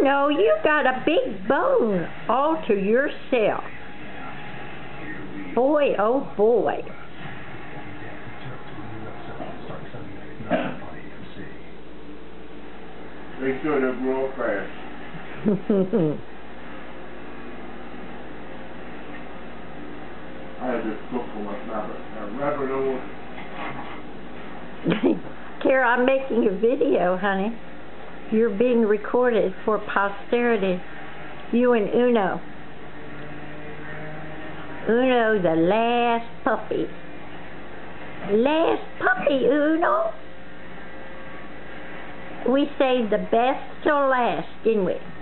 Uno, you got a big bone all to yourself. Boy, oh boy. They should have grown fast. I had this cook for my rabbit. A rabbit over. Kara, I'm making a video, honey. You're being recorded for posterity. You and Uno. Uno, the last puppy. Last puppy, Uno. We saved the best till last, didn't we?